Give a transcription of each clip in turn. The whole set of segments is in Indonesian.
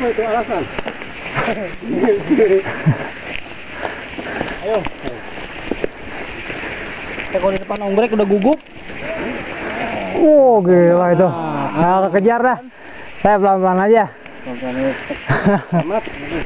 Apa itu alasan? Ayo. Kalau di depan ombrek udah gugup. Oh gila itu. Nah, kejar dah. Saya pelan-pelan aja. Amat.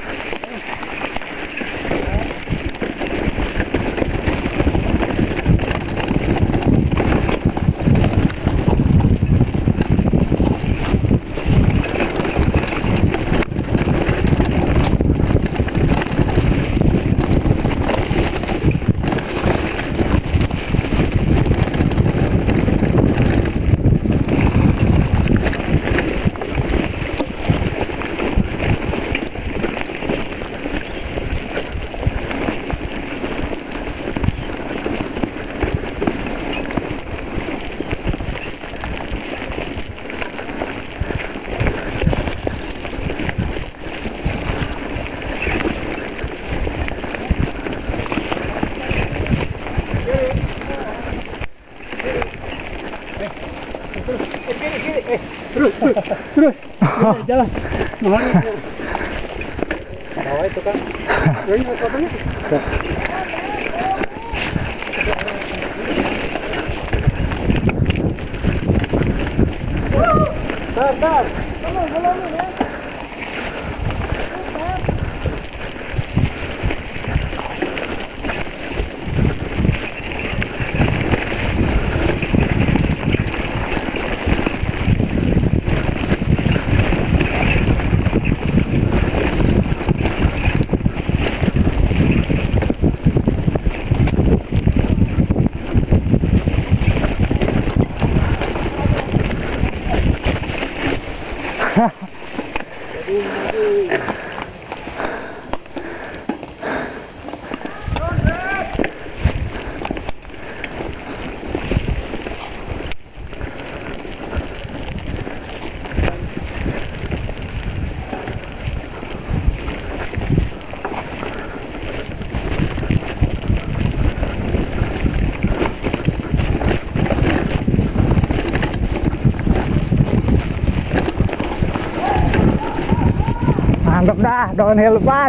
Terus jalan. Bawa itu kan. Ini fotonya. Tar. Belum ya. Mantap dah, downhill depan.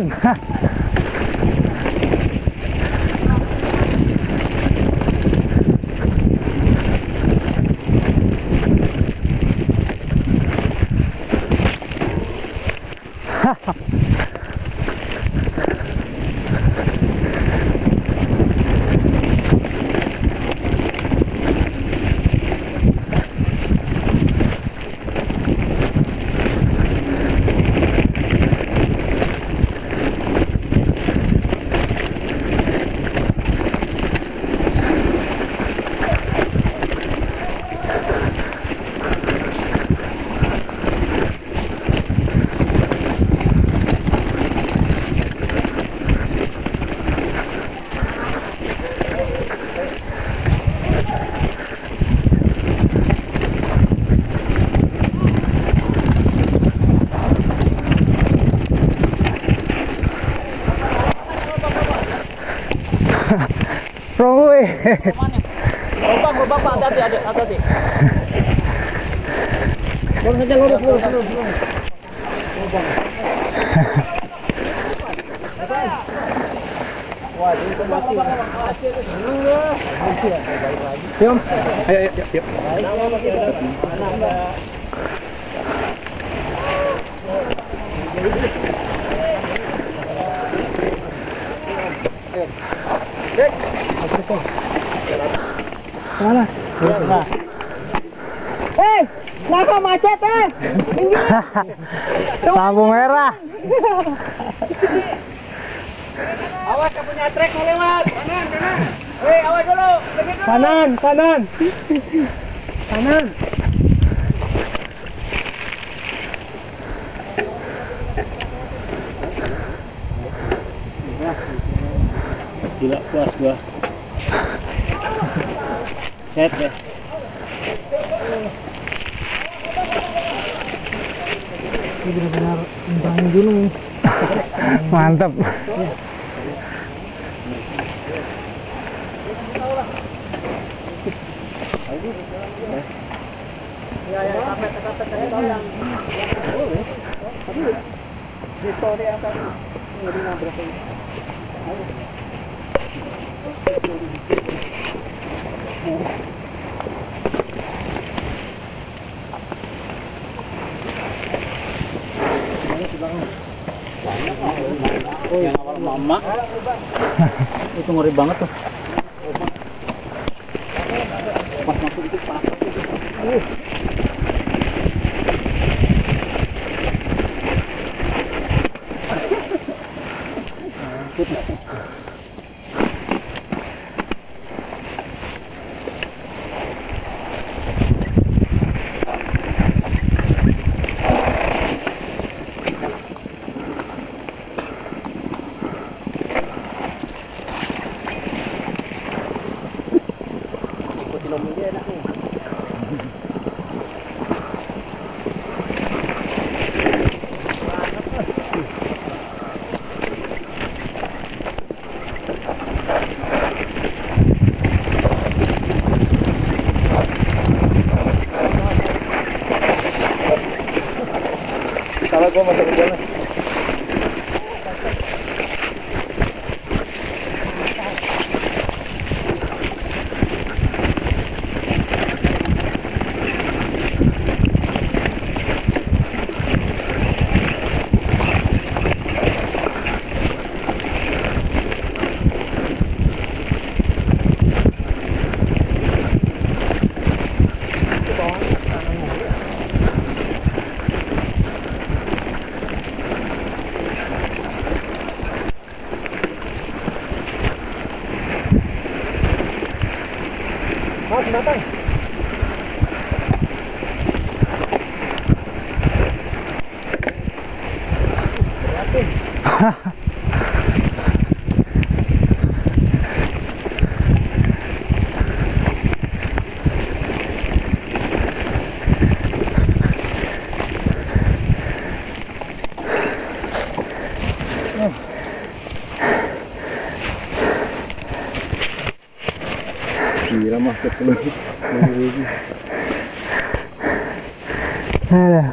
Rongui. Lubang Pak, hati-hati. Lurus saja, lurus. Lubang. Wah, ini mati. Yum. Ayo. Mana? Kenapa macet Lampu merah. Awas, kamu punya trek mau lewat. Kanan. Awas dulu. Kanan. Gila, puas gua. Set ya. Ini benar-benar embang gunung. Mantap. Dito rin ang kami. Hindi nabrak yun. Oh, yang awal mama. Itu ngeri banget tuh. Pas masuk itu pasak itu. Ikutin om dia enak nih. Kalau gua masuk ke jalan. Datang. Gila mah ketemu. Aduh.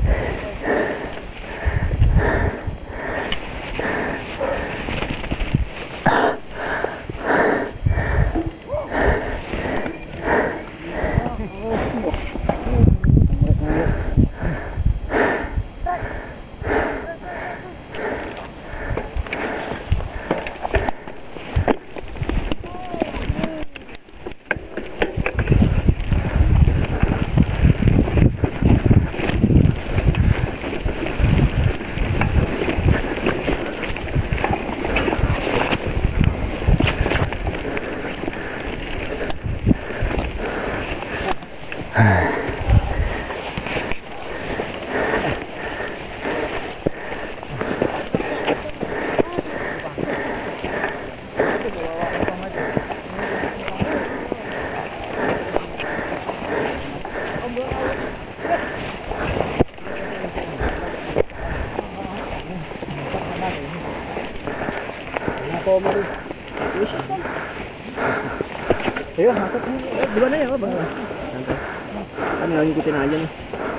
Ayo, masuk nih. Duluan aja, Bang. Kami lagi ngikutin aja nih.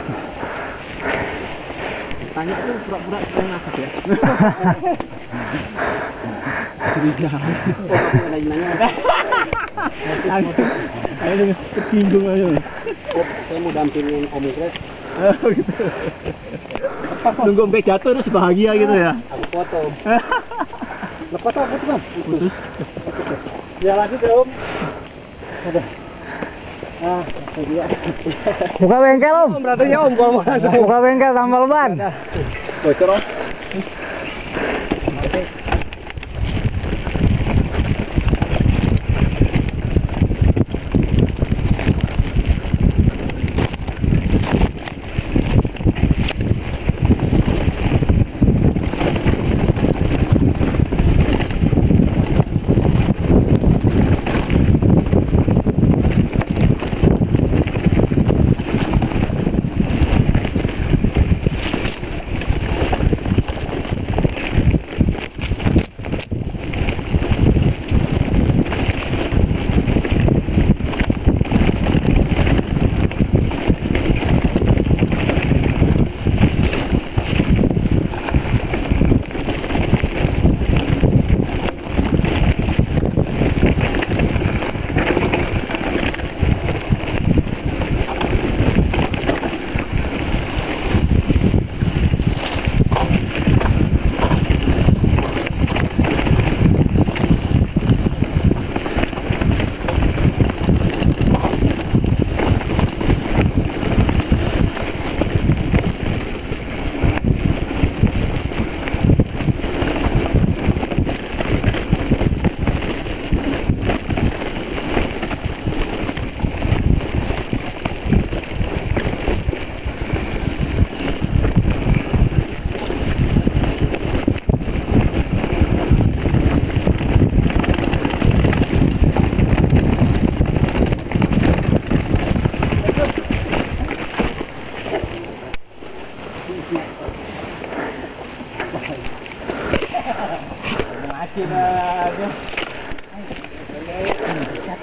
Tanya tuh pura-pura kita ngakak ya. Curiga. Oh, nanya-nanya. Ayo tersinggung aja. Oh, saya mau dampingin Om Ikret. Oh gitu. Nunggu sampai jatuh terus bahagia gitu ya. Aku foto. Lepas apa tuh, Bang? Putus. Ya lanjut ya, Om. Ada. Ah, itu dia. Buka bengkel Om. Berarti ya Om kalau mau langsung. Buka bengkel tambal ban. Bocor Om.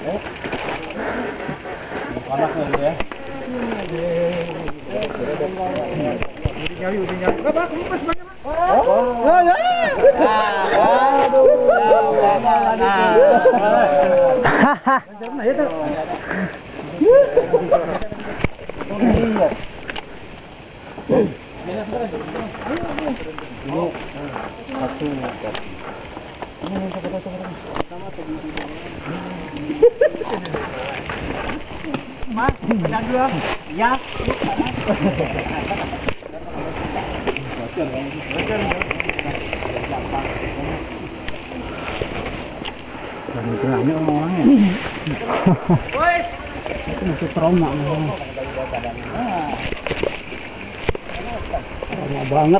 Anaknya gitu ya. Ya. Ini orang-orangnya. Itu masih trauma. Trauma banget.